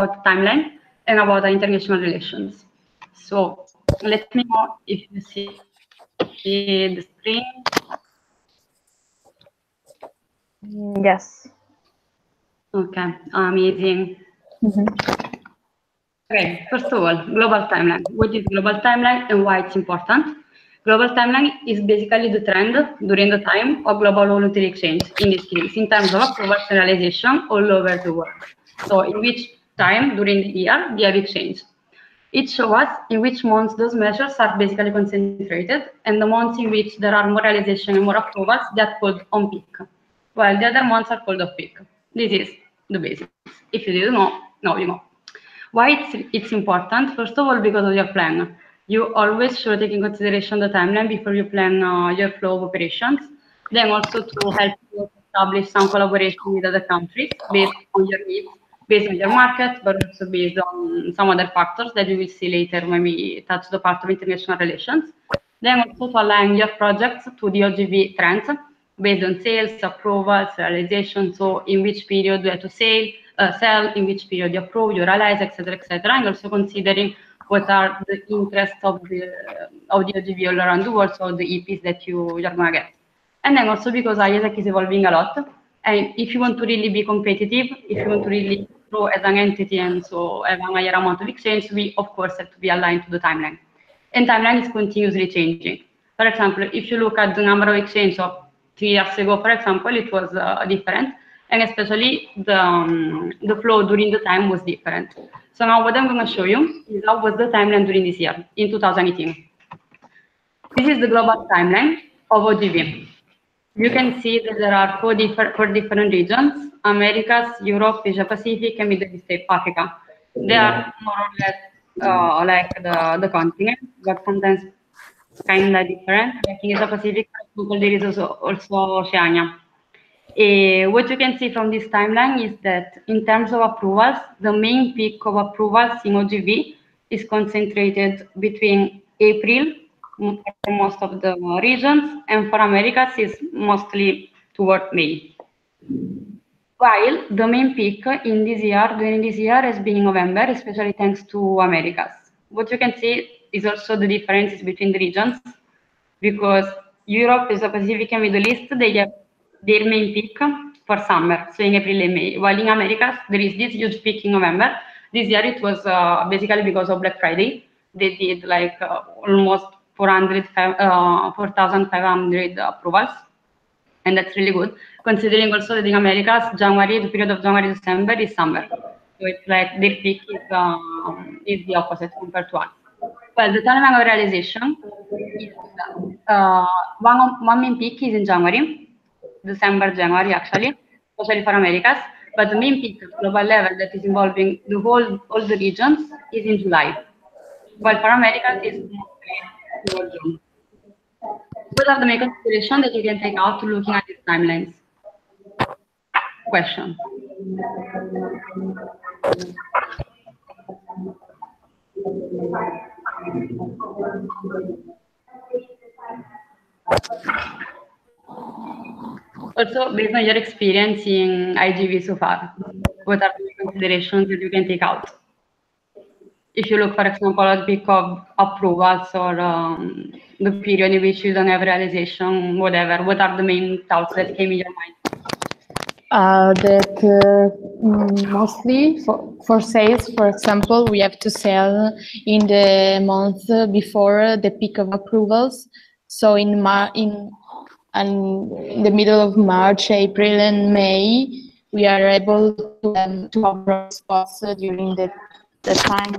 timeline and about international relations. So let me know if you see the screen. Yes. Okay, amazing. Okay, first of all, global timeline. What is global timeline and why it's important? Global timeline is basically the trend during the time of global voluntary exchange, in this case, in terms of approval and realization all over the world. So in which time during the year they have exchange. It shows us in which months those measures are basically concentrated, and the months in which there are more realization and more approvals, they are called on peak, while the other months are called off peak. This is the basics. If you didn't know, now you know. Why it's important? First of all, because of your plan. You always should take in consideration the timeline before you plan your flow of operations. Then also to help you establish some collaboration with other countries based on your needs, based on your market, but also based on some other factors that we will see later when we touch the part of international relations. Then also to align your projects to the OGV trends based on sales, approvals, realization, so in which period you have to sell, in which period you approve, you realize, etc., etc., and also considering what are the interests of the OGV all around the world, so the EPs that you're gonna get. And then also because IESEC is evolving a lot, and if you want to really be competitive, if you want to really grow as an entity and so have a higher amount of exchange, we of course have to be aligned to the timeline. And timeline is continuously changing. For example, if you look at the number of exchange of 3 years ago, for example, it was different, and especially the flow during the time was different. So now what I'm going to show you is how was the timeline during this year, in 2018. This is the global timeline of OGV. You can see that there are four different regions: Americas, Europe, Asia Pacific, and Middle East, Africa. They are more or less like the continent, but sometimes kind of different. Like in Asia Pacific, there is also Oceania. What you can see from this timeline is that in terms of approvals, the main peak of approvals in OGV is concentrated between April for most of the regions, and for Americas is mostly toward May. While the main peak in this year, during this year, has been in November, especially thanks to Americas. What you can see is also the differences between the regions, because Europe, Asia Pacific, and Middle East, they have their main peak for summer, so in April and May. While in Americas, there is this huge peak in November. This year it was basically because of Black Friday. They did like almost 4,500 approvals, and that's really good, considering also that in Americas, January, the period of January to December is summer. So it's like their peak is the opposite compared to us. Well, the timeline of realization is one main peak is in January, December, January actually, especially for Americas. But the main peak at global level that is involving all the regions is in July. While for Americas it's mostly towards June. What are the main considerations that you can take out to looking at these timelines? Question. Also, based on your experience in IGV so far, what are the considerations that you can take out? If you look, for example, at the peak of approvals or the period in which you don't have realization, whatever, what are the main thoughts that came in your mind? Mostly for sales, for example, we have to sell in the month before the peak of approvals. So in the middle of March, April, and May, we are able to have spots during the time.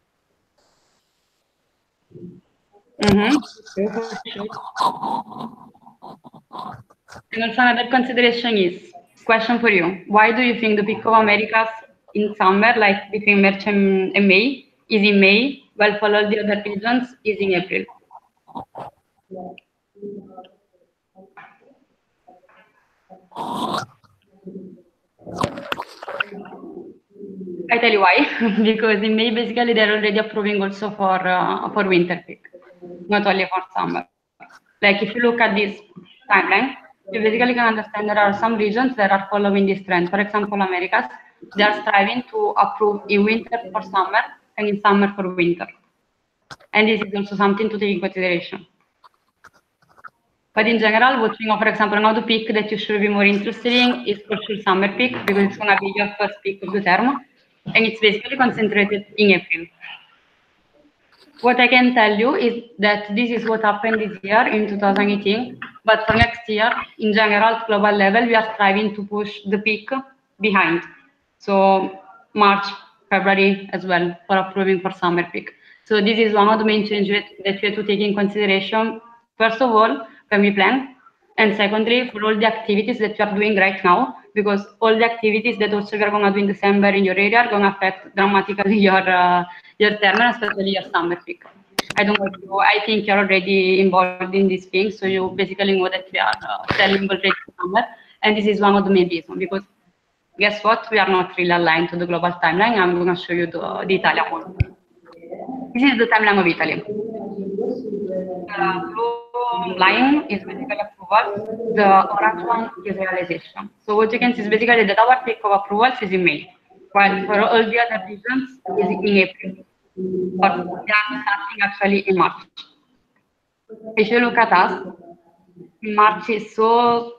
And also another consideration is, question for you, why do you think the peak of Americas in summer, like between March and May, is in May, while for all the other regions is in April? I tell you why, because in May basically they're already approving also for winter peak, not only for summer. Like if you look at this timeline, you basically can understand there are some regions that are following this trend. For example, Americas, they are striving to approve in winter for summer and in summer for winter. And this is also something to take in consideration. But in general, what you know, for example, another peak that you should be more interested in is for sure summer peak, because it's going to be your first peak of the term, and it's basically concentrated in April. What I can tell you is that this is what happened this year in 2018, but for next year, in general, at global level, we are striving to push the peak behind. So March, February as well for approving for summer peak. So this is one of the main changes that we have to take in consideration. First of all, when we plan, and secondly, for all the activities that we are doing right now, because all the activities that also we are going to do in December in your area are going to affect dramatically your term, especially your summer peak. I don't know if you, I think you're already involved in these things, so you basically know that we are selling already summer, and this is one of the main reasons, because guess what? We are not really aligned to the global timeline. I'm going to show you the Italian one. This is the timeline of Italy. The blue line is basically approval. The orange one is realization. So what you can see is basically that our peak of approvals is in May, while for all the other regions is in April. But they are starting actually in March. If you look at us, March is so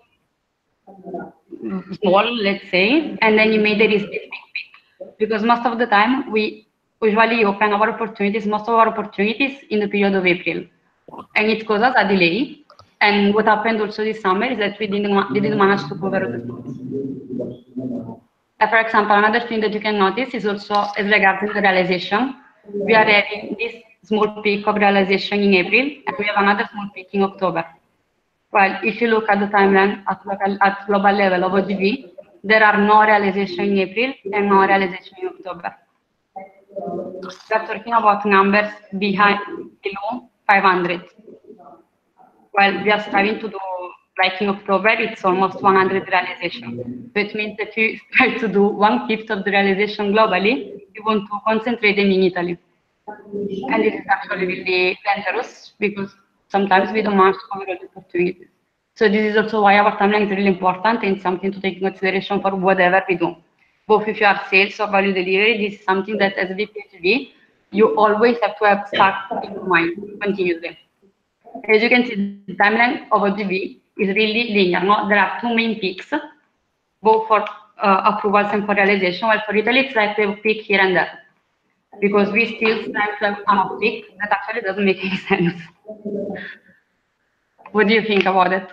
small, let's say, and then in May there is this big peak. Because most of the time we usually open our opportunities, most of our opportunities in the period of April. And it causes a delay. And what happened also this summer is that we didn't manage to cover the slots. For example, another thing that you can notice is also as regarding the realization. We are having this small peak of realization in April, and we have another small peak in October. Well, if you look at the timeline at global level of OGV, there are no realization in April and no realization in October. We are talking about numbers below 500. Well, we are striving to do, like in October, it's almost 100 realization. So it means that you try to do 1/5 of the realization globally, you want to concentrate them in Italy. And this is actually really dangerous because sometimes we don't manage to cover all the opportunities. So this is also why our timeline is really important and something to take in consideration for whatever we do. Both if you are sales or value delivery, this is something that as a VPHV, you always have to have stuck in your mind continuously. As you can see, the timeline of OGV is really linear. No? There are two main peaks, both for approvals and for realization. While for Italy, it's like we have a peak here and there, because we still strive to have a peak that actually doesn't make any sense. What do you think about it?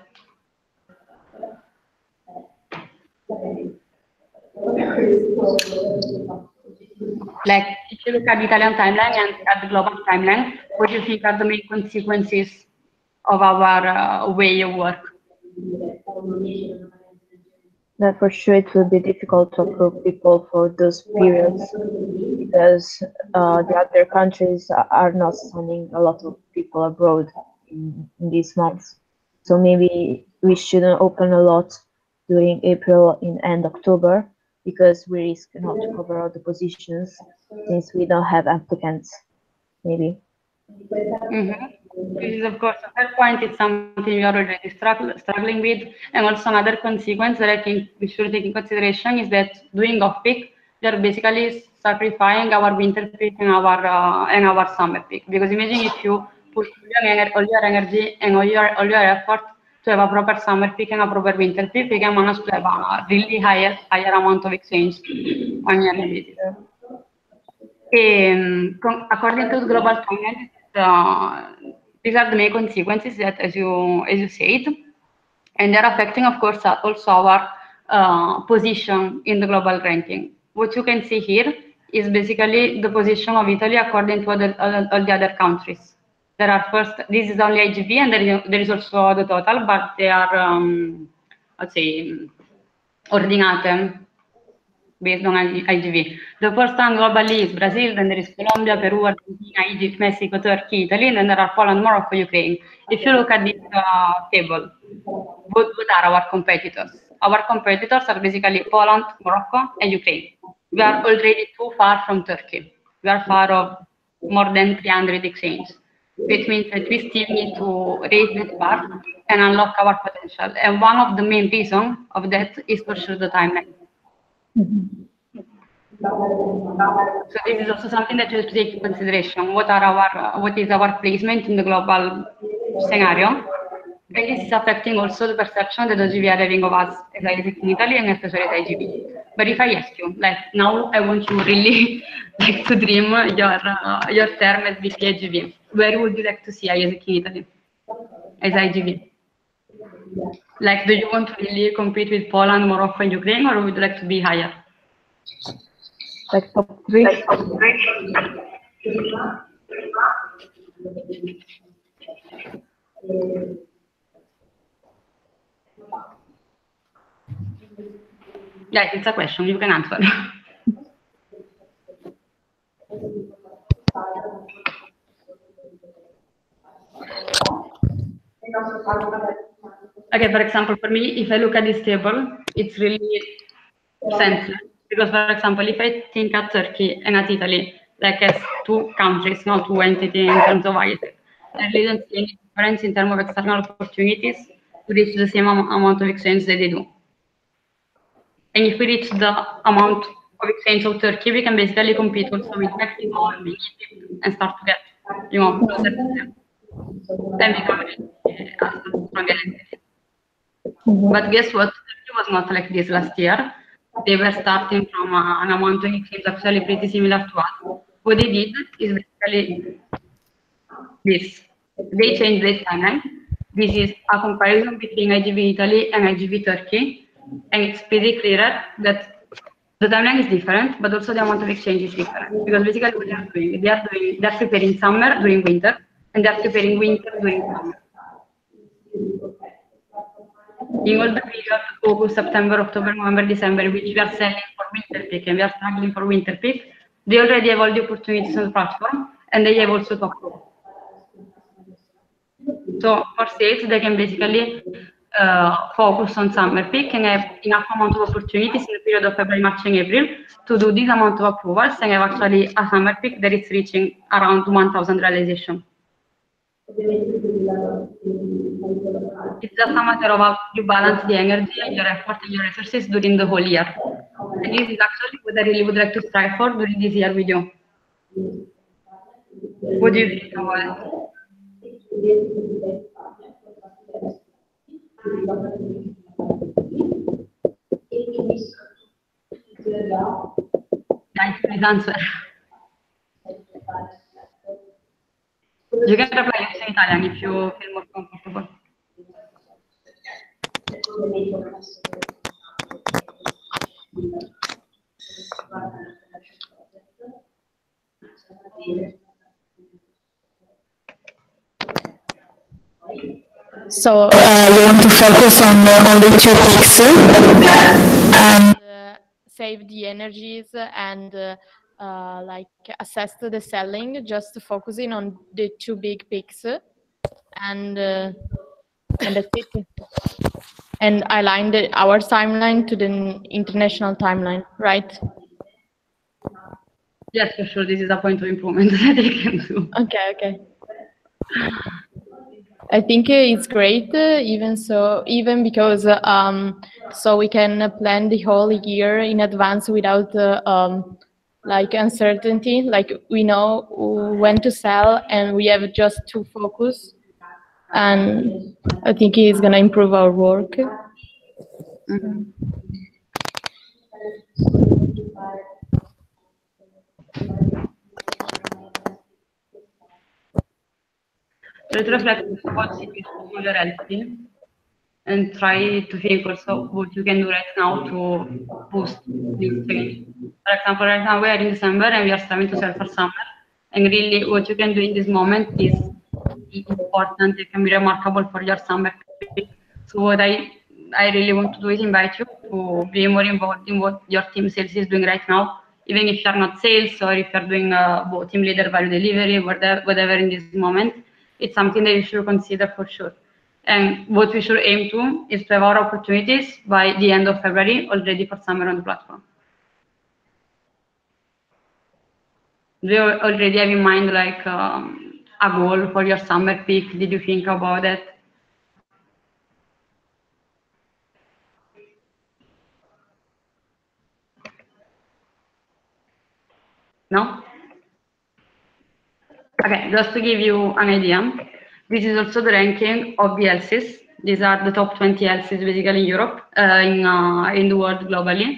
Like, if you look at the Italian timeline and at the global timeline, what do you think are the main consequences of our way of work? That for sure it will be difficult to approve people for those periods because the other countries are not sending a lot of people abroad in these months. So maybe we shouldn't open a lot during April and October because we risk not to cover all the positions since we don't have applicants, maybe. This is, of course, a fair point. It's something we are already struggling with. And also another consequence that I think we should take in consideration is that doing off-peak, we are basically sacrificing our winter peak and our summer peak. Because imagine if you put all your energy and all your effort to have a proper summer peak and a proper winter peak, we can manage to have a really higher amount of exchange on your basis. According to the global timeline, these are the main consequences that, as you said, and they're affecting, of course, also our position in the global ranking. What you can see here is basically the position of Italy according to all the other countries. There are first, this is only IGV, and there is also the total, but they are, let's say, ordinate based on IGV. The first one globally is Brazil, then there is Colombia, Peru, Argentina, Egypt, Mexico, Turkey, Italy, and then there are Poland, Morocco, Ukraine. If you look at this table, what are our competitors? Our competitors are basically Poland, Morocco, and Ukraine. We are already too far from Turkey. We are far of more than 300 exchanges. which means that we still need to raise that bar and unlock our potential. And one of the main reasons of that is for sure the timeline. So this is also something that you have to take into consideration. What is our placement in the global scenario? And this is affecting also the perception that OGV are having of us as ISEC in Italy and especially as IGV. But if I ask you, like now I want you really like to dream your term as VP IGV, where would you like to see ISEC in Italy as IGV? Like, do you want to really compete with Poland, Morocco, and Ukraine, or would you like to be higher? Like top 3? Yeah, it's a question. You can answer. Okay, for example, for me, if I look at this table, it's really senseless. Because, for example, if I think at Turkey and at Italy, like as two countries, not two entities in terms of ISEC, I really don't see any difference in terms of external opportunities to reach the same amount of exchange that they do. And if we reach the amount of exchange of Turkey, we can basically compete also with Mexico or with Egypt and start to get, closer to them. And become a strong entity. But guess what? Turkey was not like this last year. They were starting from an amount of exchange actually pretty similar to us. What they did is basically this. They changed this timeline. This is a comparison between IGV Italy and IGV Turkey. And it's pretty clear that the timeline is different, but also the amount of exchange is different. Because basically what they're preparing summer during winter, and they're preparing winter during summer. In all the period, August, September, October, November, December, which we are selling for winter peak and we are struggling for winter peak, they already have all the opportunities on the platform and they have also to approve. So for sales, they can basically focus on summer peak and have enough amount of opportunities in the period of February, March, and April to do this amount of approvals and have actually a summer peak that is reaching around 1,000 realization. It's just a matter of how you balance the energy and your effort and your resources during the whole year. And this is actually what I really would like to strive for during this year with you. What do you think about it? Guys, please answer. You can reply in Italian if you feel more comfortable. So we want to focus on only 2 peaks and save the energies and like assess the selling, just focusing on the 2 big peaks, and that's it. And align our timeline to the international timeline, right? Yes, for sure. This is a point of improvement that they can do. Okay. I think it's great, even because so we can plan the whole year in advance without like uncertainty. Like we know when to sell, and we have just to focus. And I think it's gonna improve our work. Mm-hmm. Try to reflect on what situation you're helping and try to think also what you can do right now to boost this change. For example, right now we are in December and we are starting to sell for summer. And really what you can do in this moment is important. It can be remarkable for your summer. So what I really want to do is invite you to be more involved in what your team sales is doing right now. Even if you're not sales or if you're doing team leader, value delivery, whatever in this moment, it's something that you should consider for sure. And what we should aim to is to have our opportunities by the end of February already for summer on the platform. Do you already have in mind like a a goal for your summer peak? Did you think about it? No? Okay, just to give you an idea, this is also the ranking of the ELSIs. These are the top 20 ELSIs basically in Europe, in the world globally.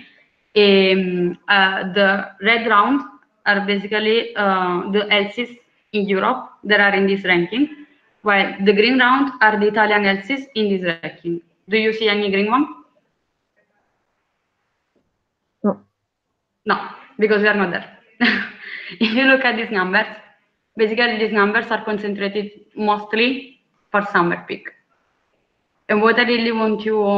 The red round are basically the ELSIs in Europe that are in this ranking, while the green round are the Italian ELSIs in this ranking. Do you see any green one? No. No, because we are not there. If you look at these numbers, basically these numbers are concentrated mostly for summer peak. And what I really want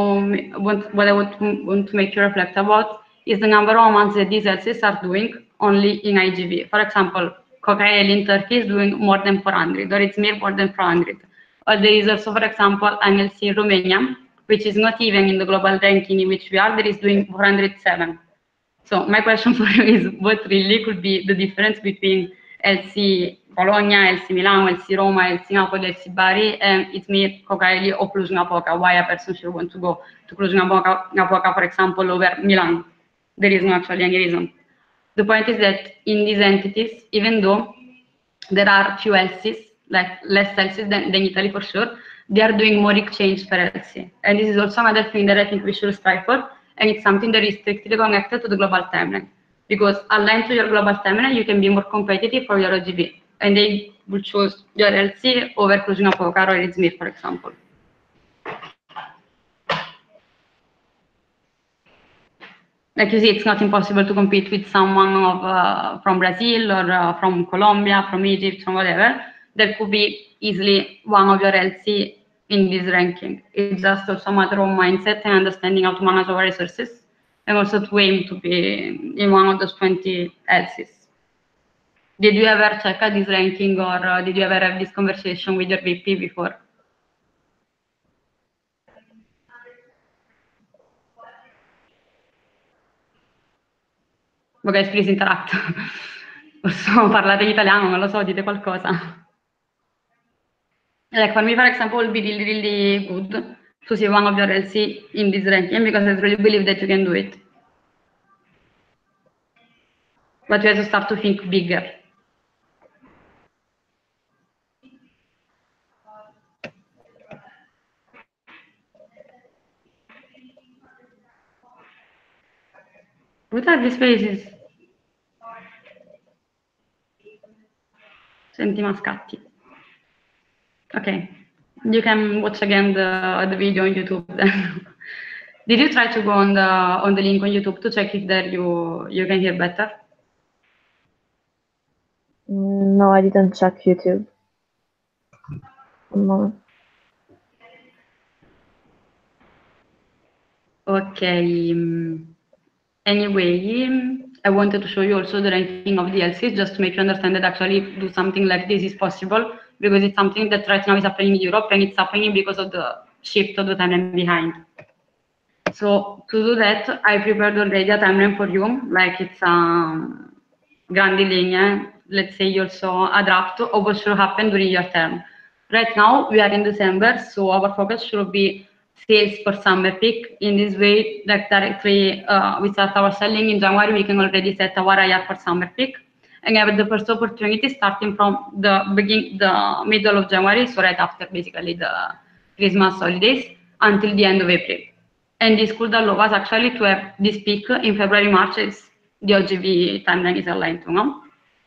to make you reflect about is the number of months that these ELSIs are doing only in IGV. For example, Kocaeli in Turkey is doing more than 400, or Izmir more than 400. Or there is also, for example, an ELSI in Romania, which is not even in the global ranking in which we are, that is doing 407. So my question for you is, what really could be the difference between ELSI Bologna, ELSI Milano, ELSI Roma, ELSI Napoli, ELSI Bari, and Izmir, Kocaeli, or Cluj-Napoca? Why a person should want to go to Cluj-Napoca, for example, over Milan? There is not actually any reason. The point is that in these entities, even though there are few ELSIs, like less ELSIs than Italy for sure, they are doing more exchange per ELSI. And this is also another thing that I think we should strive for. And it's something that is strictly connected to the global timeline. Because aligned to your global timeline, you can be more competitive for your OGV. And they will choose your ELSI over Cluj-Napoca or Izmir, for example. Like you see, it's not impossible to compete with someone from Brazil or from Colombia, from Egypt, from whatever. That could be easily one of your ELSI in this ranking. It's just also a matter of mindset and understanding how to manage our resources, and also to aim to be in one of those 20 ELSIs. Did you ever check out this ranking, or did you ever have this conversation with your VP before? Oh, guys, please interact. Posso parlare in italiano, non lo so, dite qualcosa. Like for me, for example, it would be really, really good to see one of your ELSI in this ranking, because I really believe that you can do it. But you have to start to think bigger. What are these faces? Senti mascatti. Okay, you can watch again the video on YouTube then. Did you try to go on the link on YouTube to check if there you can hear better? No, I didn't check YouTube. No. Okay. Anyway, I wanted to show you also the ranking of the ELSIs, just to make you understand that actually do something like this is possible, because it's something that right now is happening in Europe, and it's happening because of the shift of the timeline behind. So to do that, I prepared already a timeline for you, like it's grandi linee, let's say also a draft of what should happen during your term. Right now, we are in December, so our focus should be sales for summer peak. In this way, like directly, we start our selling in January, we can already set our IR for summer peak, and have the first opportunity starting from the middle of January, so right after basically the Christmas holidays, until the end of April. And this could allow us actually to have this peak in February, March, as the OGV timeline is aligned to, no?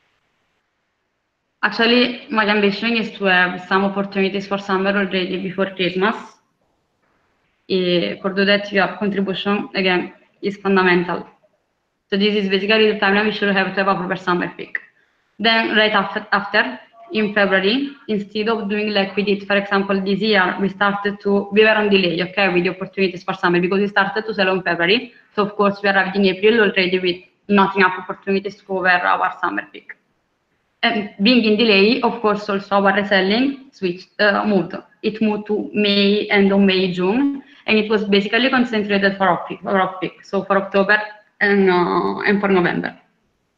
Actually, my ambition is to have some opportunities for summer already before Christmas. For do that, your contribution, again, is fundamental. So this is basically the timeline we should have to have a proper summer peak. Then right after, in February, instead of doing like we did, for example, this year, we were on delay, okay, with the opportunities for summer, because we started to sell in February. So of course, we arrived in April already with not enough opportunities to cover our summer peak. And being in delay, of course, also our reselling moved. It moved to May, end of May, June, and it was basically concentrated for off-peak, so for October and for November.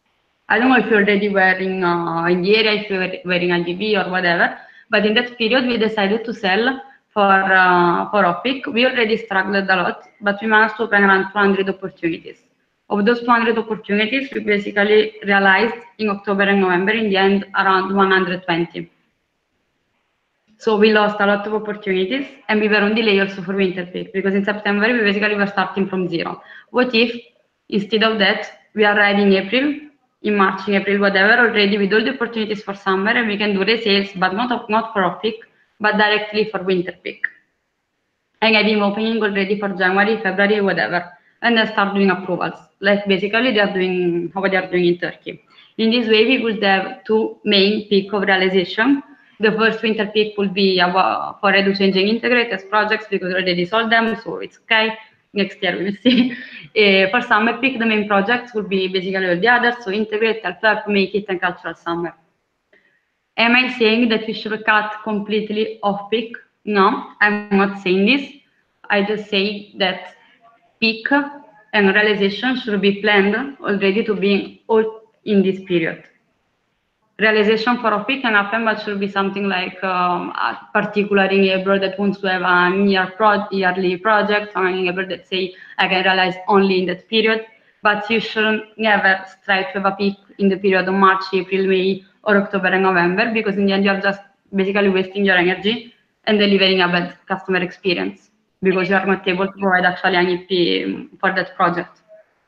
I don't know if you're already wearing in the area, if you're wearing LGB or whatever, but in that period we decided to sell for Opic. We already struggled a lot, but we managed to open around 200 opportunities. Of those 200 opportunities, we basically realized in October and November, in the end, around 120. So we lost a lot of opportunities, and we were on delay also for winter peak, because in September we basically were starting from zero. What if, instead of that, we are ready in April, in March, in April, whatever, already with all the opportunities for summer, and we can do resales, but not for off peak, but directly for winter peak. And I've been opening already for January, February, whatever, and then start doing approvals. Like basically they are doing how they are doing in Turkey. In this way, we would have two main peak of realization. The first winter peak will be for Edu Change and Integrate as projects, because we already sold them, so it's okay. Next year we will see. For summer peak, the main projects will be basically all the others, so Integrate, Help, Make It, and Cultural Summer. Am I saying that we should cut completely off peak? No, I'm not saying this. I just say that peak and realization should be planned already to be all in this period. Realization for a peak can happen, but should be something like particularly in April that wants to have a yearly project, or in April that say I can realize only in that period. But you should never try to have a peak in the period of March, April, May, or October and November, because in the end you are just basically wasting your energy and delivering a bad customer experience, because you are not able to provide actually an EP for that project.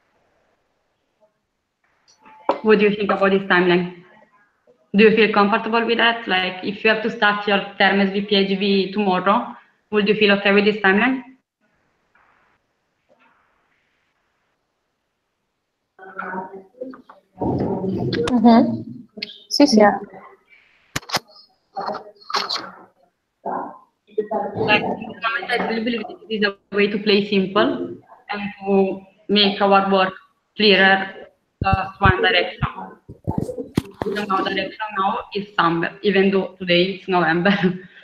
What do you think about this timeline? Do you feel comfortable with that? Like, if you have to start your term as VP tomorrow, would you feel okay with this timeline? Mm-hmm. Sì, sì. Yeah. Like, I really believe this is a way to play simple and to make our work clearer, just one direction. The direction now is summer, even though today it's November.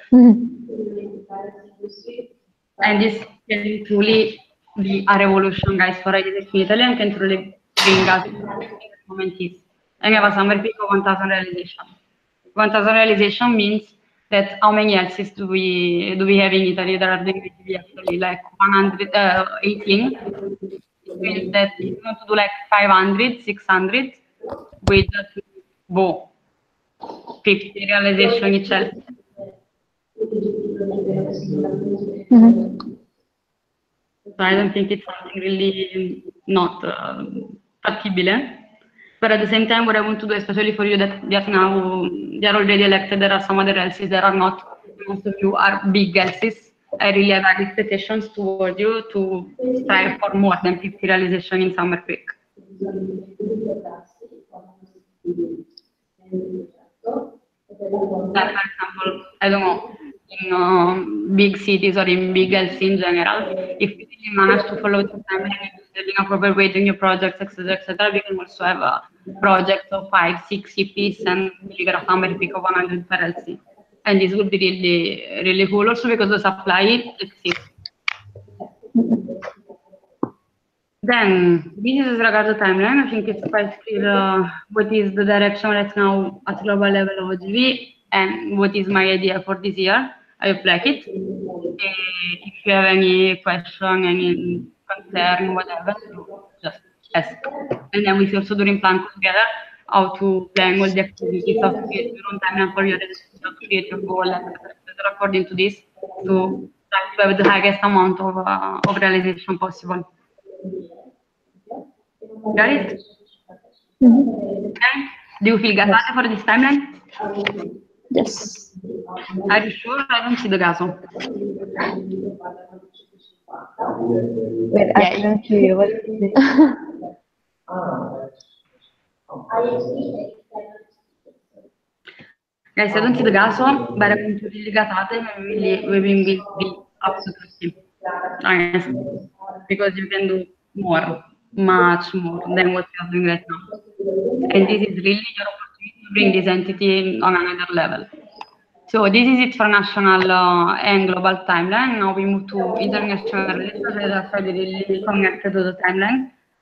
And this can truly be a revolution, guys, for architects in Italy, and can truly bring us to the moment is. And we have a summer peak of 1,000 realization. 1,000 realization means that how many LCs do we have in Italy that are doing VTV actually? Like 118. It means that if you want to do like 500, 600 with 50 realization each LC. So I don't think it's something really not practicable. But at the same time, what I want to do, especially for you that now they are already elected, there are some other LCs that are not. Most of you are big LCs. I really have high expectations toward you to strive for more than 50 realization in summer peak. That, for example, I don't know, in big cities or in big LC in general, if you really manage to follow the timeline in a proper way, doing your projects, etc., we can also have a project of 5, 6 EPs and deliver a summer peak of 100 per LC. And this would be really, really cool also because the supply exists. Then, this is regard to timeline. I think it's quite clear what is the direction right now at global level of OGV and what is my idea for this year. I hope like it. If you have any question, any concern, whatever, just ask. And then we also during plan together how to plan all the activities of create your own timeline for your create your goal, etc. According to this, to try to have the highest amount of realization possible. Got it? Okay. Do you feel gasate for this timeline? Yes. Are you sure? I don't see the gaso. Wait, I can't hear you. What is it? Guys, I don't see the gaso, but I'm going to really gasate and we will be absolutely nice. Because you can do more, much more than what you are doing right now. And this is really your opportunity to bring this entity on another level. So this is it for national and global timeline. Now we move to international relations that are really connected to the timeline.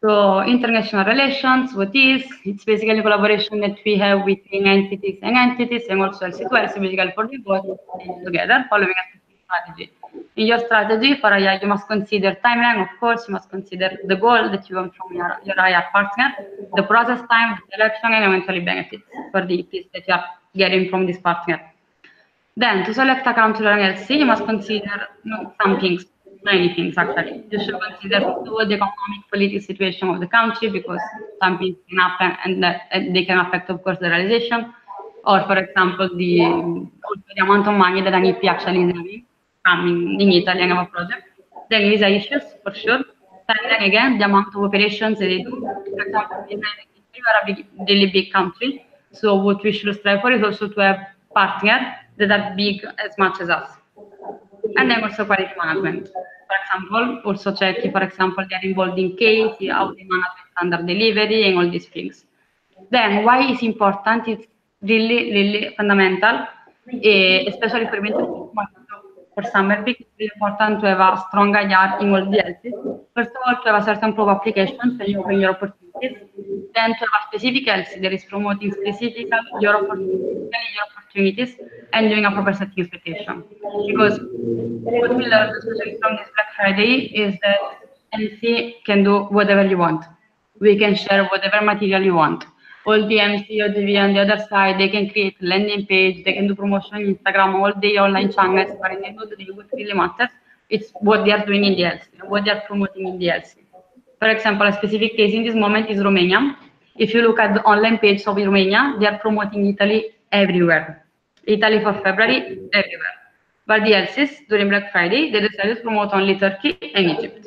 So international relations, what is? It's basically collaboration that we have between entities and also LC2LC, basically for the both together, following a specific strategy. In your strategy for IR, you must consider timeline, of course, you must consider the goal that you want from your IR partner, the process time, the selection, and eventually benefits for the piece that you are getting from this partner. Then, to select a country or an LC, you must consider some things, many things actually. You should consider the economic, political situation of the country, because some things can happen and they can affect, of course, the realization. Or, for example, the amount of money that an EP actually is having coming in Italy and have a project. Then visa issues, for sure. Then again, the amount of operations that they do. For example, we are a really big country. So what we should strive for is also to have partners that are big as much as us. And then also quality management. For example, also check if, for example, they are involved in case, how they manage standard delivery and all these things. Then why is important? It's really fundamental, especially for summer peak. It's really important to have a strong IR in all the LCs. First of all, to have a certain proof applications and you open your opportunities. Then to have a specific LC that is promoting specifically your opportunities and doing a proper setting expectation. Because what we learned, especially from this Black Friday, is that LC can do whatever you want. We can share whatever material you want. All the MC or GV on the other side, they can create a landing page, they can do promotion on Instagram, all the online channels, but in the end of the day, what really matters, it's what they are doing in the LC, what they are promoting in the LC. For example, a specific case in this moment is Romania. If you look at the online page of Romania, they are promoting Italy everywhere. Italy for February, everywhere. But the LCs, during Black Friday, they decided to promote only Turkey and Egypt.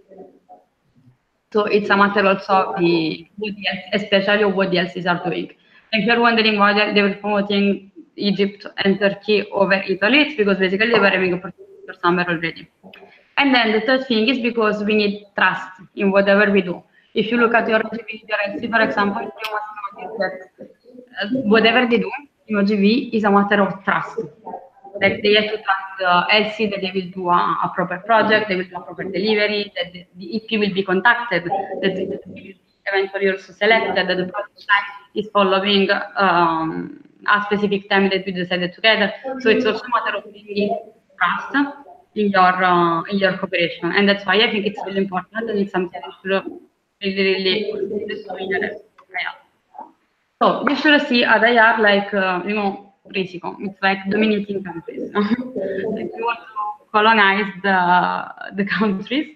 So it's a matter also of especially of what the LCs are doing. And if you're wondering why they were promoting Egypt and Turkey over Italy, it's because basically they were having a for summer already. And then the third thing is because we need trust in whatever we do. If you look at your LC, for example, you must know that whatever they do in OGV is a matter of trust. Like they have to trust the LC that they will do a proper project, they will do a proper delivery, that the EP will be contacted, that they will be eventually also selected, that the project is following a specific time that we decided together. So it's also a matter of building trust in your cooperation, and that's why I think it's really important, and it's something you should really consider. So you should see at IR like Risico. It's like dominating countries. Like you want to colonize the countries.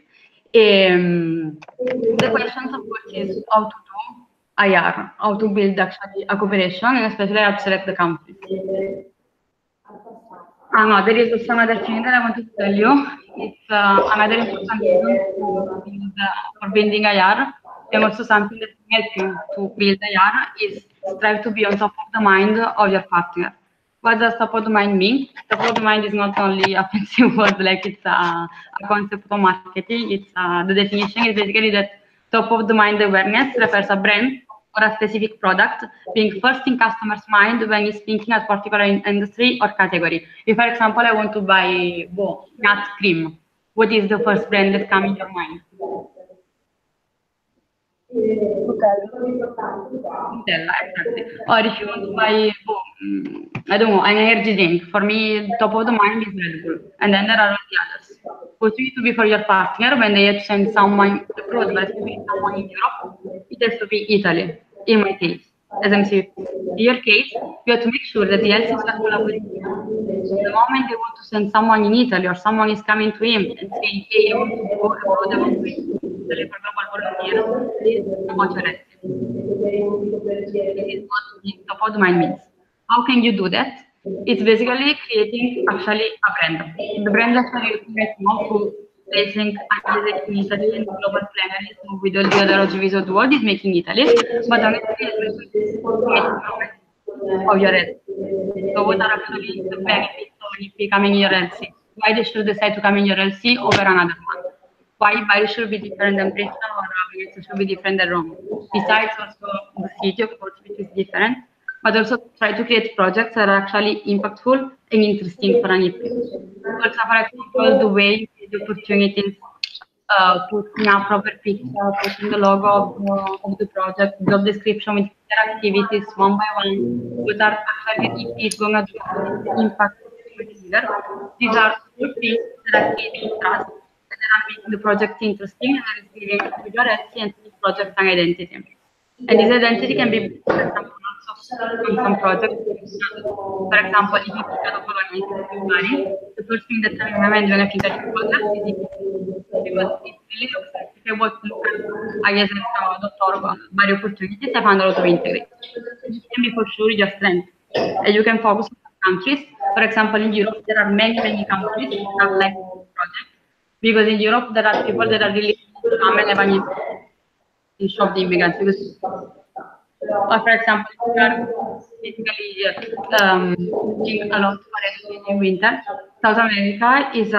The questions of course is how to do IR, how to build actually a cooperation, and especially how to select the countries. No, there is also another thing that I wanted to tell you. It's another important reason for building IR, and also something that can help you to build IR is strive to be on top of the mind of your partner. What does top of the mind mean? Top of the mind is not only a fancy word, like it's a concept of marketing. It's the definition is basically that top of the mind awareness refers a brand or a specific product being first in customer's mind when he's thinking at particular industry or category. If, for example, I want to buy nut cream, what is the first brand that comes in your mind? Nutella, exactly. Or if you want to buy, I don't know, an energy drink, for me, top of the mind is Red Bull, and then there are all the others. What you need to be for your partner when they have to send someone abroad, but to be someone in Europe, it has to be Italy, in my case, as I'm saying. In your case, you have to make sure that the LCs are collaborating. The moment they want to send someone in Italy or someone is coming to him and saying, hey, I want to go abroad, I want to Italy for global volunteer, this is about your LC. This is what the top of the mind means. How can you do that? It's basically creating actually a brand. The brand actually is not to placing in Italy and global planners with all the other OGVs of the world is making Italy, but honestly it's of your LC. So what are actually the benefits of becoming your LC? Why they should decide to come in your LC over another one? Why Bari should be different than Brescia or Venezia should be different than Rome? Besides also the city, of course, which is different, but also try to create projects that are actually impactful and interesting for an EP. Also, for example, the way you create opportunities putting a proper picture, putting the logo of the project, job description with their activities one by one, what are actually it is going to do, the impact of the leader. These are all things that are creating trust, that are making the project interesting, and that is giving individuality and the project an identity. And this identity can be built, for example, also on some projects. For example, if you think of organizing money, the first thing that comes to my mind when I think of project is because it really looks like if I was to look at, I guess, dottor varie opportunities, I found a lot of integrity. It can be for sure your strength. And you can focus on countries. For example, in Europe, there are many, many countries that have like projects. Because in Europe, there are people that are really come and have an of the immigrants. Because, for example, if you are basically doing a lot for education in winter, South America is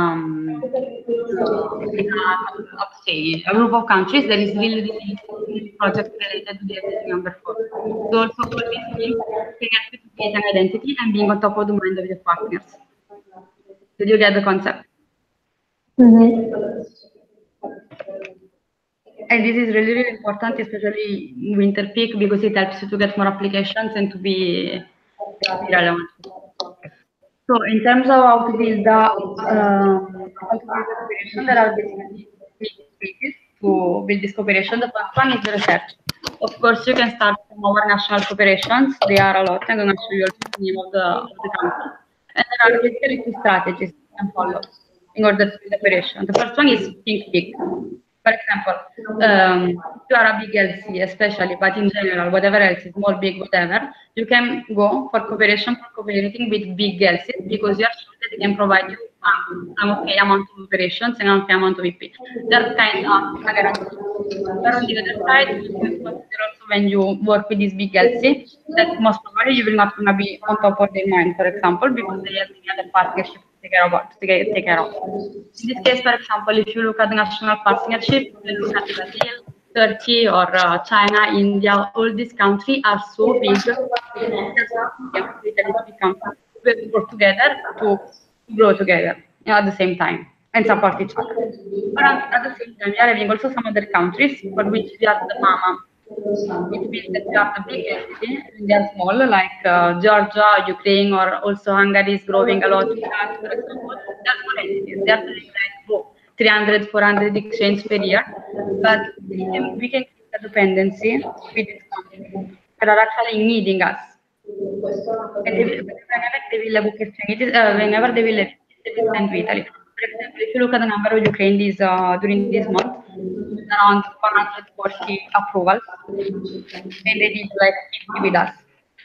a group of countries that is really project related to the SDG number 4. So also all these things can help you to create an identity and being on top of the mind of your partners. Did you get the concept? And this is really, really important, especially in winter peak, because it helps you to get more applications and to be relevant. So in terms of how to build cooperation, there are basically 3 phases to build this cooperation. The first one is the research. Of course, you can start from our national cooperations. They are a lot. I'm going to show you the name of the country. And there are basically 2 strategies you can follow in order to build cooperation. The first one is think big. For example, if you are a big LC, especially, but in general, whatever else, small, big, whatever, you can go for cooperation, for cooperating with big LCs because you are sure that they can provide you an okay amount of operations and an okay amount of EP. That's kind of a guarantee. But on the other side, you have to consider also when you work with this big LC, that most probably you will not gonna be on top of their mind, for example, because they have many other partnerships to take care of. In this case, for example, if you look at the national partnership, you look at Brazil, Turkey, or China, India, all these countries are so big that we have to work together to grow together at the same time and support each other. But at the same time, we are having also some other countries for which we are the mama. It means that we are the big entity and they are small, like Georgia, Ukraine, or also Hungary is growing a lot. For example, they are small entities. They are doing like 300, 400 exchange per year. But we can keep a dependency with these countries that are actually needing us. And whenever they will send to Italy. For example, if you look at the number of Ukrainians during this month, around 140 approvals, and they did like 50 with us.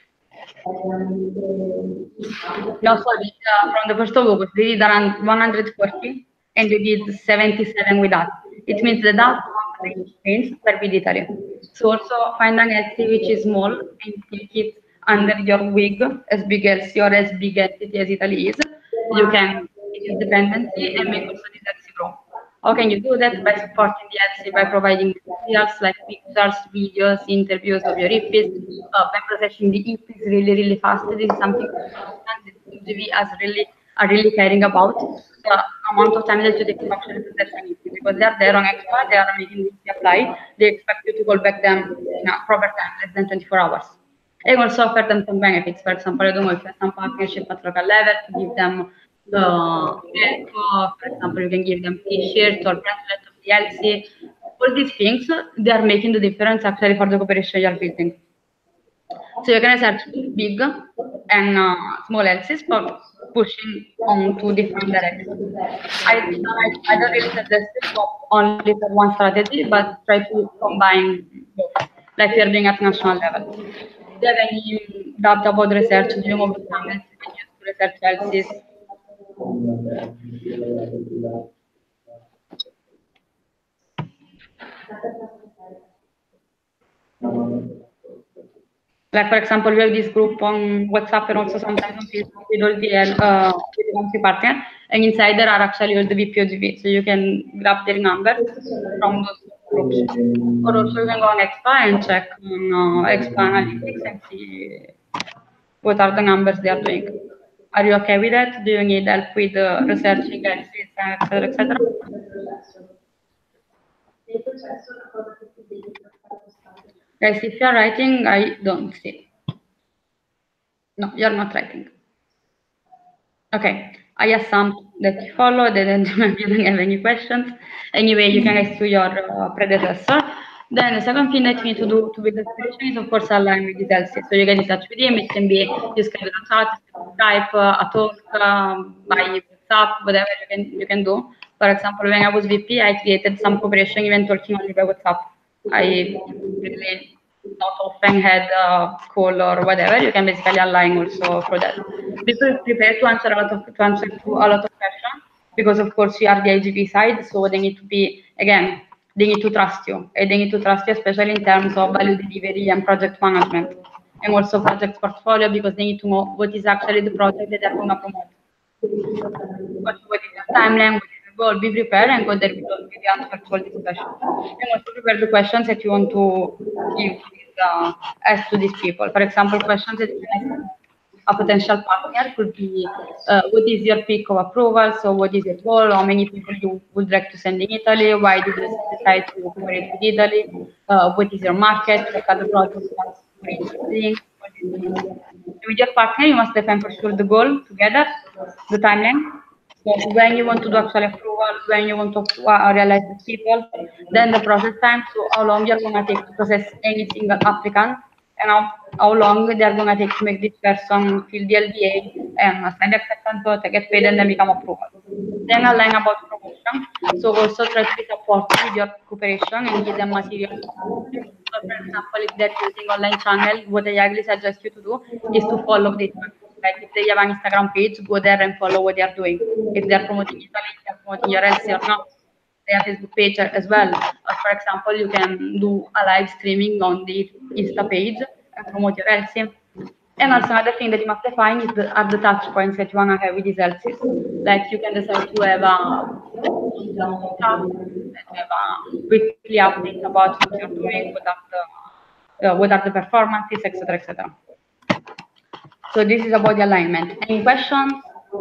No, sorry, from the 1st of August, they did around 140, and they did 77 with us. It means that that's one of the exchange per with Italy. So also find an LC which is small and take it under your wing, as big LC or as big entity as Italy is. You can take its dependency and make also this LC grow. How can you do that? By supporting the LC, by providing materials like pictures, videos, interviews of your EPs, by processing the EPs really, really fast. This is something that we are really caring about. The amount of time that you take to actually process an EP, because they are there on Expa, they are making the apply, they expect you to call back them in a proper time, less than 24 hours. And also offer them some benefits. For example, I don't know if you have some partnership at local level to give them for example, you can give them t-shirts or bracelets of the LC. All these things, they are making the difference actually for the cooperation you are building. So you can search big and small LCs for pushing on 2 different directions. I don't really suggest it only for one strategy, but try to combine both, like we are doing at national level. Do you have any doubt about research? Do you know the comments you can use to research LCs? Like, for example, we have this group on WhatsApp and also sometimes on Facebook with all the country partner, and inside there are actually all the VPOGV, so you can grab their number from those groups. Or also you can go on Expa and check on Expa Analytics and see what are the numbers they are doing. Are you okay with that? Do you need help with researching, etc., etc.? Guys, if you're writing, I don't see. No, you're not writing. Okay, I assume that you followed and you don't have any questions. Anyway, you can ask to your predecessor. Then the second thing that you need to do to build the preparation is, of course, align with his LC. So you get in touch with him. It can be you schedule a chat, Skype, a talk, by WhatsApp, whatever you can do. For example, when I was VP, I created some cooperation even talking only by WhatsApp. I really not often had a call or whatever. You can basically align also for that. Be prepared to answer a lot of questions because of course you are the IGP side, so they need to be again. They need to trust you, and they need to trust you especially in terms of value delivery and project management, and also project portfolio because they need to know what is actually the project that they're going to promote. What is the timeline? What is the goal? Be prepared and go there with the answer to all these questions. And also prepare the questions that you want to give ask to these people. For example, questions that you can ask a potential partner could be, what is your peak of approval? So what is your goal? How many people you would like to send in Italy? Why did you decide to cooperate with Italy? What is your market? What are the projects for each thing? With your partner, you must define for sure the goal together, the timeline. So when you want to do actual approval, when you want to realize the people, then the process time, so how long you're going to take to process any single applicant, and how long they're going to take to make this person fill the LDA and sign the acceptance vote, get paid, and then become approval. Then a line about promotion. So also try to be supportive with your cooperation and give them material. So for example, if they're using online channel, what I highly suggest you to do is to follow this one. Like if they have an Instagram page, go there and follow what they are doing. If they are promoting Italy, if they are promoting your LC or not, they have Facebook page as well. For example, you can do a live streaming on the Insta page and promote your LC. And also another thing that you must define is are the touch points that you want to have with these LCs. Like you can decide to have a weekly update about what you're doing, what are the performances, etc., etc. So this is about the alignment. Any questions?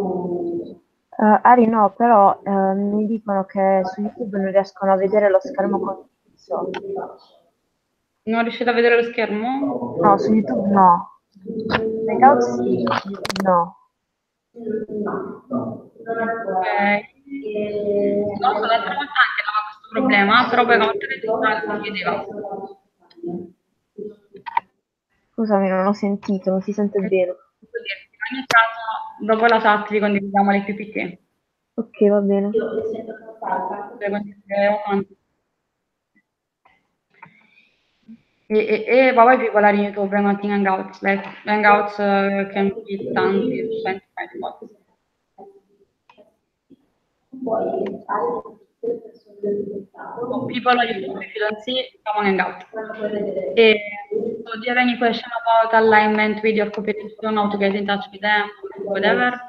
Ari no, però mi dicono che su YouTube non riescono a vedere lo schermo condiviso. Non riuscite a vedere lo schermo? No, su YouTube no. Hangout sì, no. Ok. No, so l'altra volta anche aveva questo problema, però poi una volta che si vedeva. Scusami, non ho sentito, non si sente bene. In ogni caso, dopo la chat vi condividiamo le PPT. Ok, va bene. E poi people are in YouTube and not in Hangouts. Like Hangouts can be done with 25 spots. So people are YouTube. If you don't see, come on Hangout. So do you have any question about alignment with your competition, how to get in touch with them, whatever?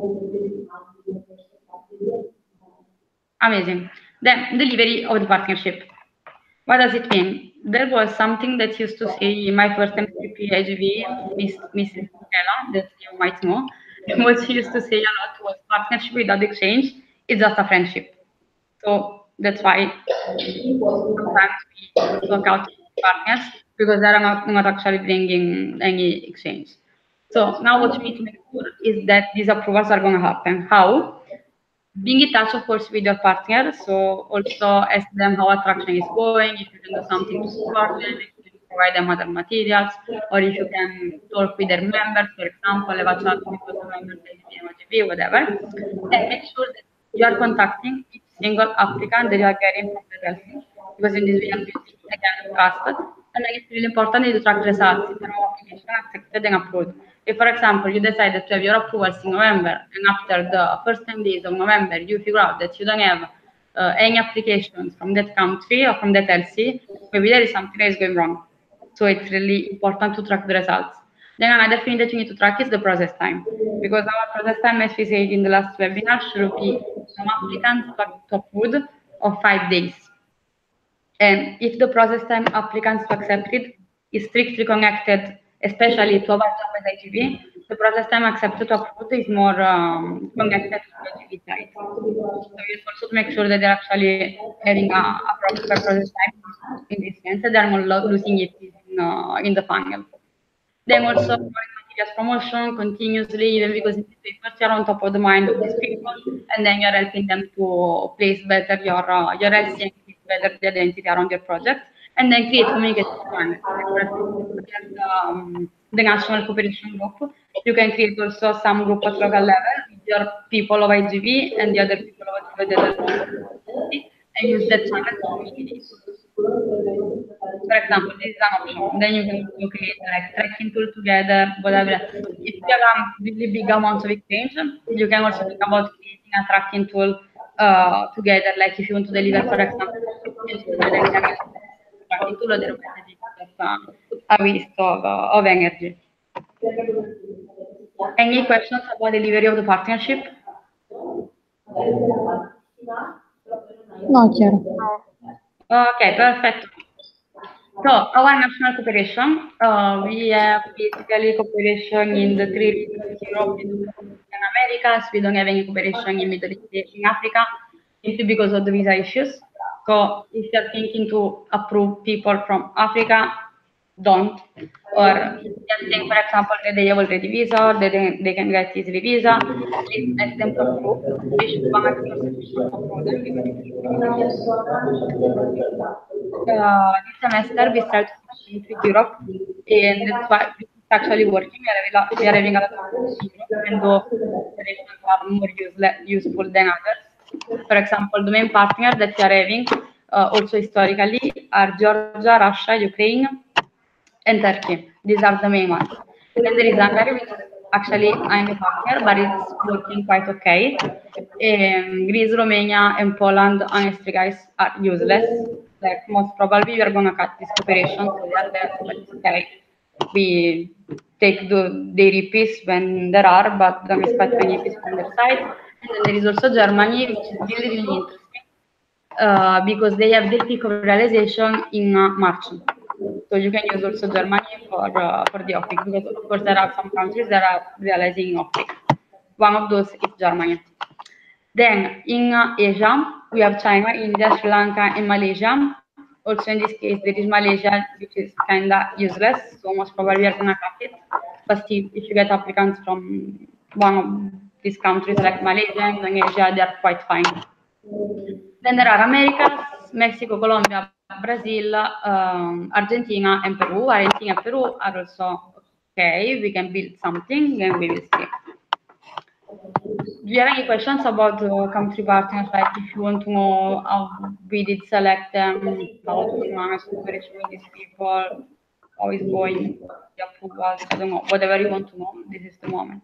Amazing. Then delivery of the partnership. What does it mean? There was something that used to say in my first MVP IGV, Miss Michela, that you might know. What she used to say a lot was partnership without exchange is just a friendship. So that's why sometimes we talk out partners because they're not actually bringing any exchange. So now what we need to make sure is that these approvals are going to happen. How? Being in touch, of course, with your partner. So also ask them how attraction is going, if you can do something to support them, if you can provide them other materials, or if you can talk with their members, for example, have a chat with other members, MGV, whatever. And make sure that you are contacting each single applicant that you are getting from the LC. Because in this way, you're building again trust. And then it's really important to track results. If your application accepted and approved. If, for example, you decided to have your approvals in November, and after the first 10 days of November, you figure out that you don't have any applications from that country or from that LC, maybe there is something that is going wrong. So it's really important to track the results. Then another thing that you need to track is the process time. Because our process time, as we said in the last webinar, should be from applicants to approved of 5 days. And if the process time applicants to accept it is strictly connected, especially to our job as IGV, the process time accepted to approve is more connected to the GV side. So you also to make sure that they're actually having a proper process time in this sense, that they're not losing it in the funnel. Then also materials promotion continuously, even because in this paper you're on top of the mind of these people, and then you're helping them to place better your LC and place better the identity around your project, and then create communication channels. The national cooperation group, you can create also some group at local level with your people of IGV and the other people of the other and use that channel to communicate. For example, this is an option. Then you can also create like tracking tool together, whatever. If you have really big amounts of exchange, you can also think about creating a tracking tool together. Like if you want to deliver, for example, tracking tool, otherwise it's a waste of energy. Any questions about delivery of the partnership? No, chiaro. Okay, perfect. So our national cooperation, we have basically cooperation in the 3 regions: Europe, and Americas. We don't have any cooperation in Middle East, in Africa, simply because of the visa issues. So if you're thinking to approve people from Africa, don't. Or just think, for example, that they have already visa, or they can get easily visa. Please ask them to approve. They should come at your solution to approve them because this semester we started with Europe, and that's why it's actually working. We are having a lot of Europe, and those relations are more useful than others. For example, the main partner that we are having, also historically, are Georgia, Russia, Ukraine, and Turkey. These are the main ones. Then there is Hungary, which is actually I'm a partner, but it's working quite okay. Greece, Romania, and Poland, honestly, guys, are useless. Like most probably, we are gonna cut this cooperation, so they are there, but it's okay. We take the daily piece when there are, but don't expect any piece from their side. And then there is also Germany, which is really, really interesting because they have their peak of realization in March. So you can use also Germany for the optic, because of course there are some countries that are realizing optic. One of those is Germany. Then in Asia, we have China, India, Sri Lanka, and Malaysia. Also in this case, there is Malaysia, which is kind of useless, so most probably we are gonna cut it. But still, if you get applicants from one of these countries like Malaysia, Indonesia, they are quite fine. Then there are Americas, Mexico, Colombia, Brazil, Argentina, and Peru. Argentina and Peru are also okay. We can build something, and we will see. Do you have any questions about the country partners? Like if you want to know how we did select them, how to manage cooperation with these people, how is going, the approvals, I don't know, whatever you want to know, this is the moment.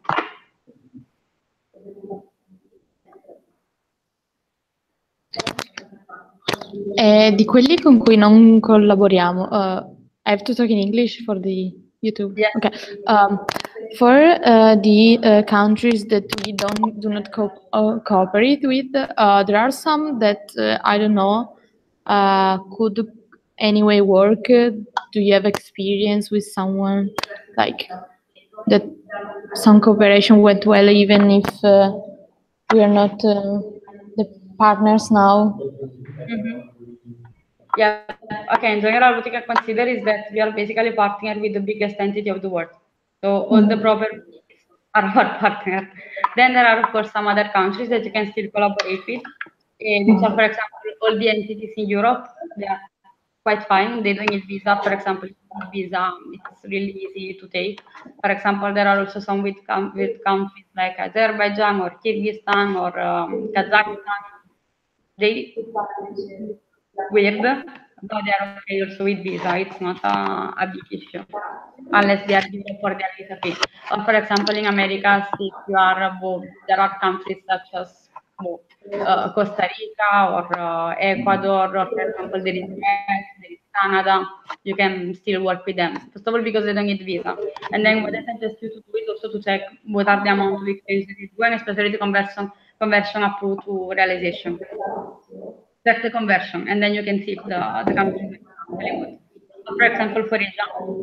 Di quelli con cui non collaboriamo, I have to talk in English for the YouTube. Yes. Okay. For the countries that we do not cooperate with, there are some that I don't know could anyway work. Do you have experience with someone like that? Some cooperation went well, even if we are not the partners now. Mm-hmm. Yeah, okay, in general, what you can consider is that we are basically partnered with the biggest entity of the world. So all the properties are our partner. Then there are, of course, some other countries that you can still collaborate with. Which are, for example, all the entities in Europe. They are quite fine. They don't need visa. For example, visa, it's really easy to take. For example, there are also some with countries like Azerbaijan or Kyrgyzstan or Kazakhstan. They weird, but they are okay also with visa. It's not a big issue unless they are given for their visa fee. Or for example, in America, if you are there are countries such as Costa Rica or Ecuador, or for example, there is Mexico, there is Canada. You can still work with them. First of all, because they don't need visa, and then what I suggest you to do is also to check what are the amount of exchange that is doing, especially the conversion approved to realization. That's the conversion, and then you can see if the country is really good. So for example, for Asia,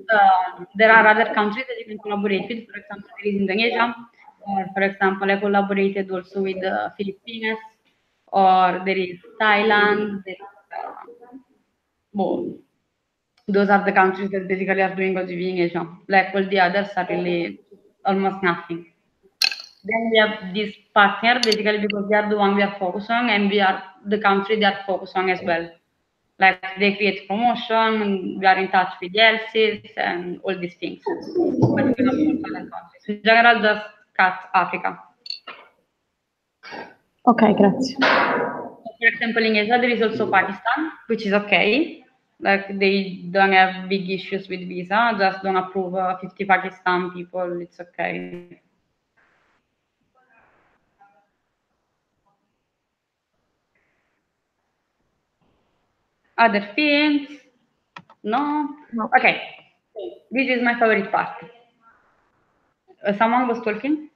there are other countries that you can collaborate with. For example, there is Indonesia, or for example, I collaborated also with the Philippines, or there is Thailand. There is, well, those are the countries that basically are doing OGV in Asia. Like all the others are really almost nothing. Then we have this partner basically because they are the one we are focused on, and we are the country they are focused on as well. Like they create promotion, we are in touch with the LCs and all these things. But we cannot work with other countries. In general, just cut Africa. Okay, grazie. For example, in Asia, there is also Pakistan, which is okay. Like they don't have big issues with visa, just don't approve 50 Pakistan people, it's okay. Other things? No? No. Okay. This is my favorite part. Someone was talking?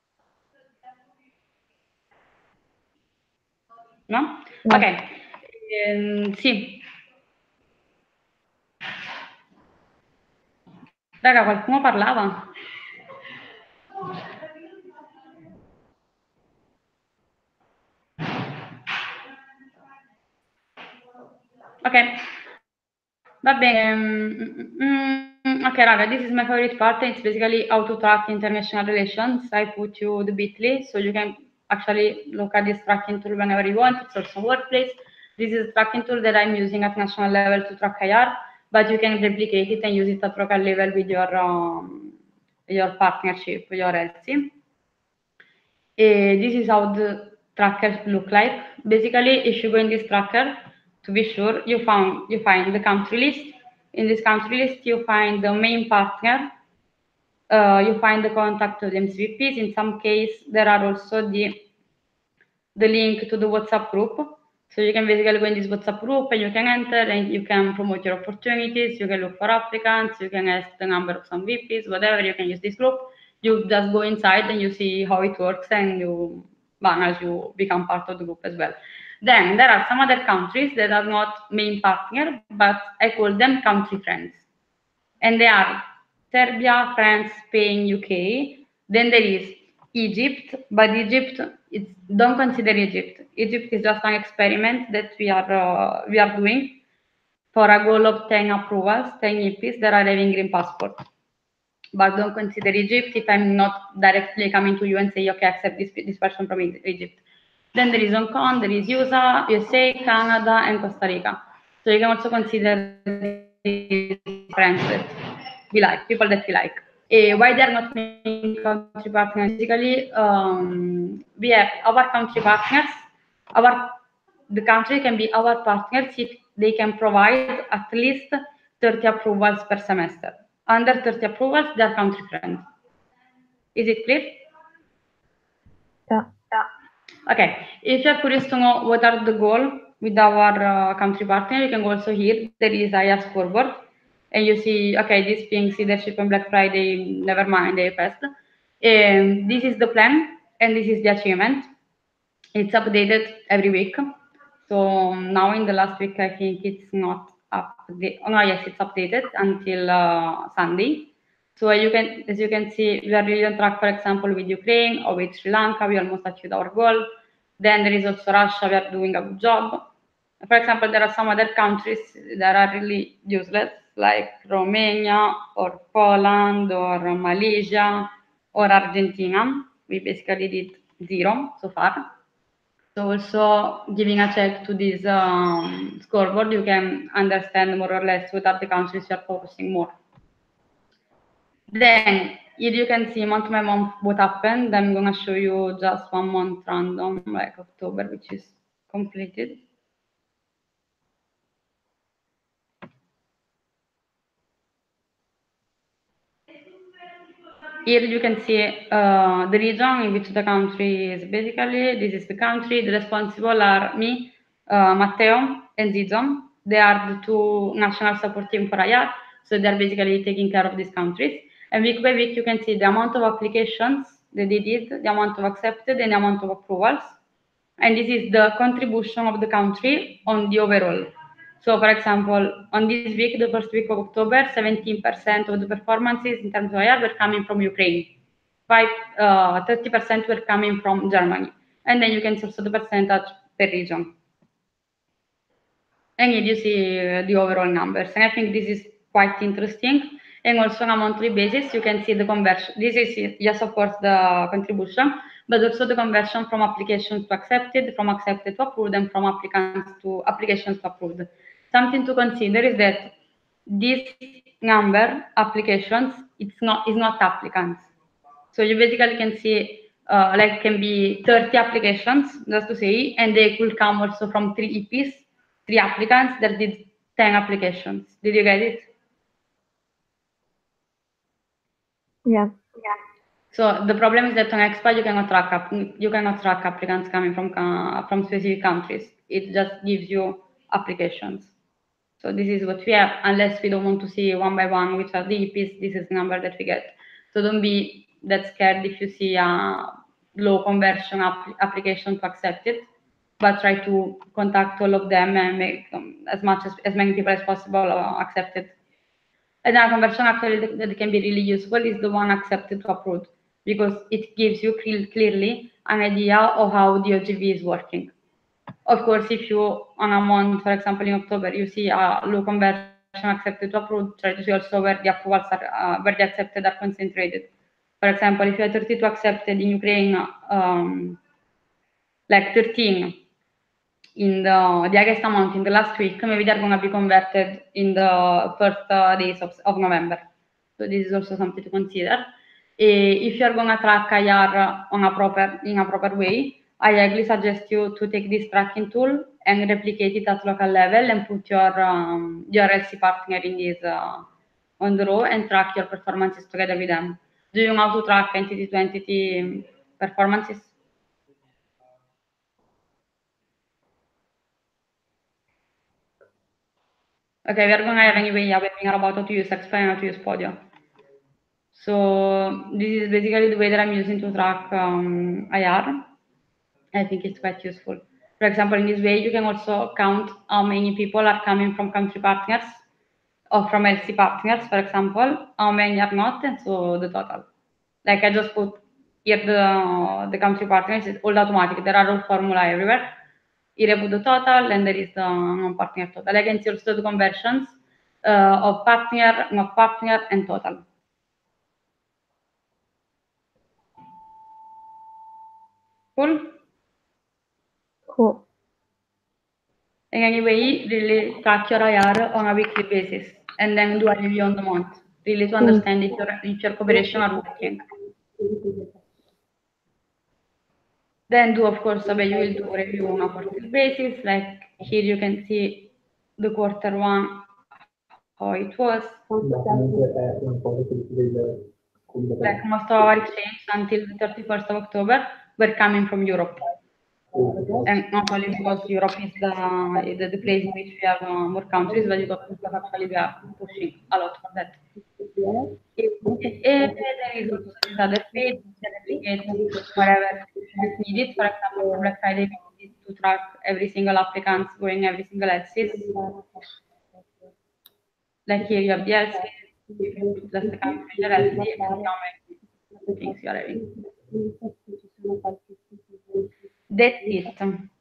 No? No. Ok. Sì. Raga, qualcuno parlava? Ok. Va bene. Ok, raga, this is my favorite part. It's basically how to track international relations. I put you the bit.ly so you can actually look at this tracking tool whenever you want. It's also Workplace. This is a tracking tool that I'm using at national level to track IR, but you can replicate it and use it at local level with your partnership, your LC. This is how the trackers look like. Basically, if you go in this tracker, to be sure, you find the country list. In this country list, you find the main partner. You find the contact of the MCVPs. In some case, there are also the link to the WhatsApp group. So you can basically go in this WhatsApp group and you can enter and you can promote your opportunities. You can look for applicants. You can ask the number of some VPs, whatever. You can use this group. You just go inside and you see how it works and you become part of the group as well. Then there are some other countries that are not main partner, but I call them country friends. And they are Serbia, France, Spain, UK. Then there is Egypt, but Egypt, don't consider Egypt. Egypt is just an experiment that we are doing for a goal of 10 approvals, 10 EPs that are having green passport. But don't consider Egypt if I'm not directly coming to you and say, okay, accept this person from Egypt. Then there is Hong Kong, there is USA, Canada, and Costa Rica. So you can also consider friends that we like, people that we like. Why they are not main country partners? Basically, we have our country partners. The country can be our partners if they can provide at least 30 approvals per semester. Under 30 approvals, they are country friends. Is it clear? Yeah. Okay. If you're curious to know what are the goals with our country partner, you can go also here. There is IAS forward. And you see, okay, this being leadership on Black Friday, never mind, they passed. This is the plan, and this is the achievement. It's updated every week. So now in the last week, I think it's not updated. Oh, no, yes, it's updated until Sunday. So as you can see, we are really on track, for example, with Ukraine or with Sri Lanka. We almost achieved our goal. Then there is also Russia. We are doing a good job. For example, there are some other countries that are really useless, like Romania or Poland or Malaysia or Argentina. We basically did 0 so far. So also giving a check to this scoreboard, you can understand more or less what are the countries you are focusing more. Then, if you can see month by month what happened, I'm going to show you just 1 month random, like October, which is completed. Here you can see the region in which the country is basically, this is the country, the responsible are me, Matteo, and Zizom. They are the 2 national support team for IR, so they're basically taking care of these countries. And week by week, you can see the amount of applications that they did, the amount of accepted, and the amount of approvals. And this is the contribution of the country on the overall. So, for example, on this week, the first week of October, 17% of the performances in terms of IR were coming from Ukraine. 30% were coming from Germany. And then you can see also the percentage per region. And here you see the overall numbers. And I think this is quite interesting. And also on a monthly basis, you can see the conversion. This is, yes, of course, the contribution, but also the conversion from applications to accepted, from accepted to approved, and from applicants to applications to approved. Something to consider is that this number, applications, is not applicants. So you basically can see, like, can be 30 applications, just to say, and they could come also from 3 EPs, 3 applicants that did 10 applications. Did you get it? Yeah. So the problem is that on Expa you cannot track applicants coming from specific countries. It just gives you applications. So this is what we have, unless we don't want to see one by one which are the EPs. This is the number that we get. So don't be that scared if you see a low conversion application to accepted, but try to contact all of them and make as many people as possible accepted. Another conversion actually that can be really useful is the one accepted to approved, because it gives you clearly an idea of how the OGV is working. Of course, if you on a month, for example, in October, you see a low conversion accepted to approved, try to see also where the approvals are, where the accepted are concentrated. For example, if you have 32 accepted in Ukraine, like 13 in the highest amount in the last week, maybe they're going to be converted in the first days of November. So this is also something to consider. If you're going to track IR in a proper way, I highly suggest you to take this tracking tool and replicate it at local level and put your LC partner in this on the row and track your performances together with them. Do you know how to track entity to entity performances? Okay, we are going to have anyway a webinar about how to use Expa and how to use Podio. So this is basically the way that I'm using to track IR. I think it's quite useful. For example, in this way, you can also count how many people are coming from country partners or from LC partners, for example, how many are not, and so the total. Like I just put here the country partners, it's all automatic. There are all formula everywhere. Here I put the total, and there is the non-partner total. I can see also the conversions of partner, not partner, and total. Cool. And anyway, really track your IR on a weekly basis and then do a review on the month, really to understand if your cooperation are working. Then do, of course, you will do a review on a quarterly basis. Like here you can see the quarter one, how it was. Like most of our exchanges until the 31st of October were coming from Europe. And not only because Europe is the place in which we have more countries, but because actually we are pushing a lot for that. And there is also this other page that replicates wherever is needed. For example, for Black Friday, we need to track every single applicant going every single LCs. Like here you have the LC, you can put just the country in your LC and how many things you are having. That's it.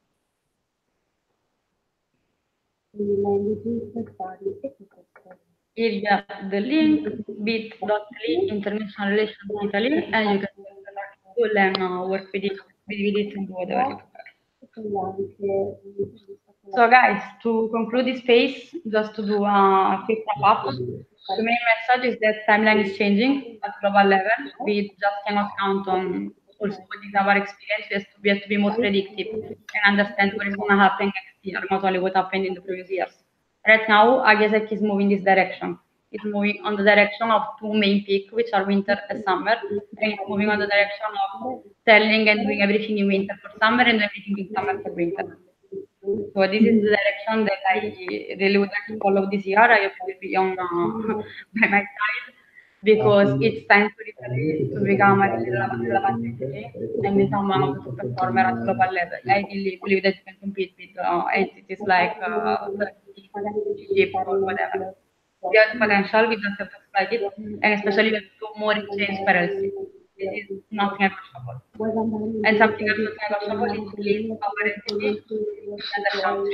Here you have the link, bit.ly, International Relations Italy, and you can tool and work with it and do whatever you prefer. So guys, to conclude this phase, just to do a quick wrap up, the main message is that timeline is changing at global level. We just cannot count on also what is our experience. We have to be more predictive and understand what is going to happen next year, not only what happened in the previous years. Right now, IESEC is moving this direction. It's moving on the direction of 2 main peaks, which are winter and summer, and it's moving on the direction of selling and doing everything in winter for summer and everything in summer for winter. So this is the direction that I really would like to follow this year. I hope it will be on by my side. because it's time to literally to become a really relevant entity and become one of the top performers at global level. I really believe that you can compete with entities like Egypt or whatever. We have the potential, we just have to exploit it, and especially with more exchange per LC. This is not negotiable. And something else not negotiable is to list our entity in another country.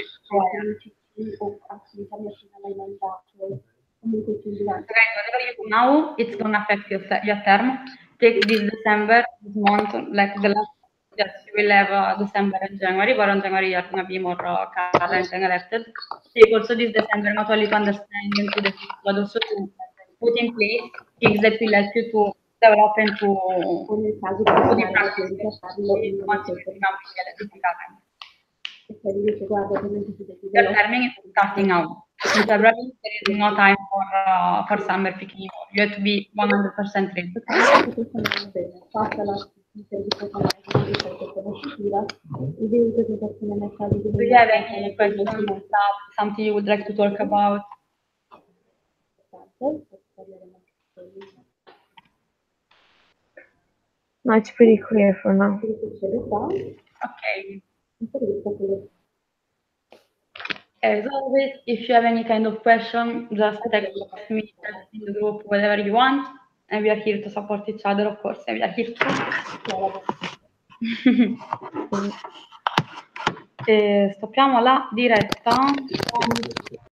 Again, whatever you do now, it's gonna affect your term. Take this December, this month, like the last, yes, you will have December and January, but on January you're gonna be more current and elected. Take also this December not only to understand into the future, but also to put in place things that will help you to develop and to put in practice once you become elected current. Your terming is starting now. In February, there is no time for summer picking. You have to be 100% ready. Do you have any questions, something you would like to talk about? No, it's pretty clear for now. Okay. As always, if you have any kind of question, just text me, text in the group, whatever you want, and we are here to support each other, of course, and we are here to. Stoppiamo la diretta.